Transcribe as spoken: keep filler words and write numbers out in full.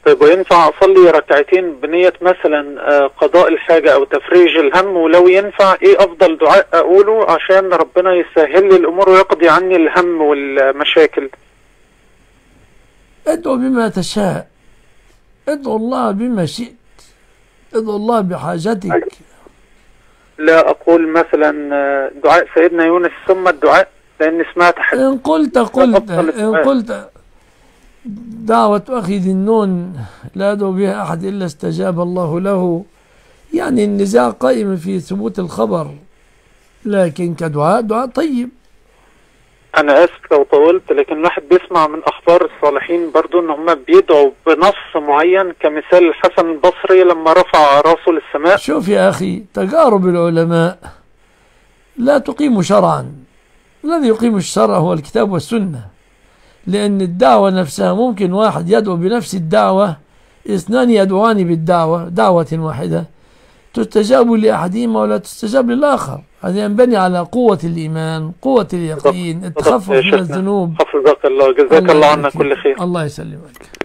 طيب وينفع أصلي ركعتين بنية مثلا آه، قضاء الحاجة أو تفريج الهم؟ ولو ينفع إيه أفضل دعاء أقوله عشان ربنا يسهل لي الأمور ويقضي عني الهم والمشاكل؟ ادعو بما تشاء، ادعو الله بما شئت، ادعو الله بحاجتك. لا أقول مثلا آه، دعاء سيدنا يونس ثم الدعاء، لأني سمعت حد إن قلت قلت إن قلت دعوة أخي ذي النون لا يدعو بها أحد إلا استجاب الله له، يعني النزاع قائم في ثبوت الخبر، لكن كدعاء دعاء طيب. أنا آسف لو طولت، لكن الواحد بيسمع من أخبار الصالحين برضو إن هم بيدعوا بنص معين، كمثال الحسن البصري لما رفع راسه للسماء. شوف يا أخي، تجارب العلماء لا تقيم شرعا، الذي يقيم الشرع هو الكتاب والسنة، لأن الدعوة نفسها ممكن واحد يدعو بنفس الدعوة، اثنان يدعوان بالدعوة دعوة واحدة تستجاب لأحدهما ولا تستجاب للآخر. هذا ينبني على قوة الإيمان، قوة اليقين، التخفف من الذنوب. حفظك الله، جزاك الله عنا كل خير. الله يسلمك.